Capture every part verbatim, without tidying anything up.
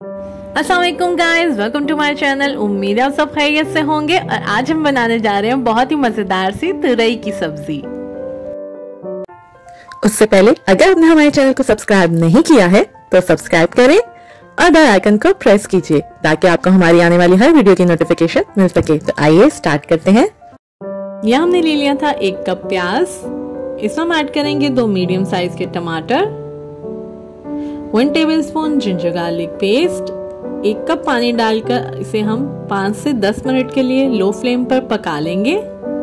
अस्सलाम वालेकुम guys, welcome to my channel. उम्मीद है आप सब खैरियत से होंगे और आज हम बनाने जा रहे हैं बहुत ही मजेदार सी तुरई की सब्जी। उससे पहले अगर आपने हमारे चैनल को सब्सक्राइब नहीं किया है तो सब्सक्राइब करें और बेल आइकन को प्रेस कीजिए ताकि आपको हमारी आने वाली हर वीडियो की नोटिफिकेशन मिल सके। तो आइए स्टार्ट करते हैं। यहाँ हमने ले लिया था एक कप प्याज, इसमें हम ऐड करेंगे दो मीडियम साइज के टमाटर, one tablespoon ginger garlic paste, एक कप पानी डालकर इसे हम पाँच से दस मिनट के लिए लो फ्लेम पर पका लेंगे।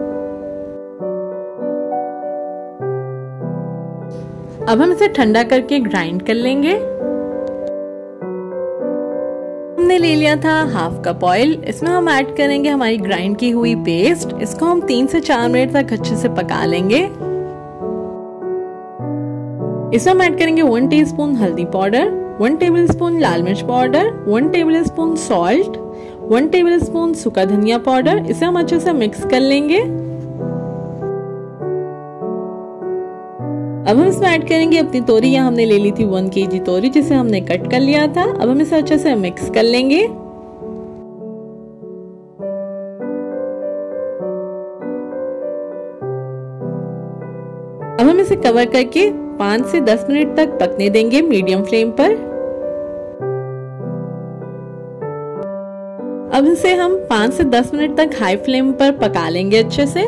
अब हम इसे ठंडा करके ग्राइंड कर लेंगे। हमने ले लिया था हाफ कप ऑयल, इसमें हम ऐड करेंगे हमारी ग्राइंड की हुई पेस्ट। इसको हम तीन से चार मिनट तक अच्छे से पका लेंगे। इसमें हम ऐड करेंगे वन टीस्पून हल्दी पाउडर, वन टेबल स्पून लाल मिर्च powder, one tablespoon salt, one tablespoon सूखा धनिया पाउडर। इसे हम अच्छे से मिक्स कर लेंगे। अब हम इसमें ऐड करेंगे अपनी तोरी। यहाँ हमने ले ली थी वन केजी तोरी जिसे हमने कट कर लिया था। अब हम इसे अच्छे से मिक्स कर लेंगे। अब हम इसे कवर करके पाँच से दस मिनट तक पकने देंगे मीडियम फ्लेम पर। अब इसे हम पाँच से दस मिनट तक हाई फ्लेम पर पका लेंगे अच्छे से।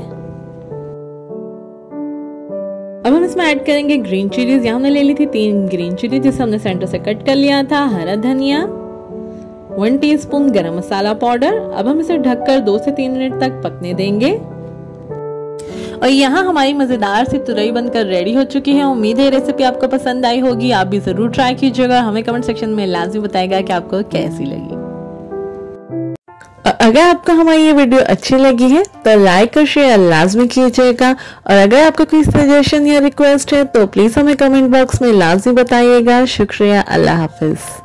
अब हम इसमें ऐड करेंगे ग्रीन चिलीज। यहाँ हमने ले ली थी तीन ग्रीन चिली जिसे हमने सेंटर से कट कर लिया था, हरा धनिया, वन टीस्पून गरम मसाला पाउडर। अब हम इसे ढककर दो से तीन मिनट तक पकने देंगे। और यहाँ हमारी मजेदार सी तुरई बनकर रेडी हो चुकी है। उम्मीद है रेसिपी आपको पसंद आई होगी। आप भी जरूर ट्राई कीजिएगा। हमें कमेंट सेक्शन में लाजमी बताएगा कि आपको कैसी लगी। अगर आपको हमारी ये वीडियो अच्छी लगी है तो लाइक और शेयर लाजमी कीजिएगा। और अगर आपका कोई सजेशन या रिक्वेस्ट है तो प्लीज हमें कमेंट बॉक्स में लाजमी बताइएगा। शुक्रिया। अल्लाह हाफिज।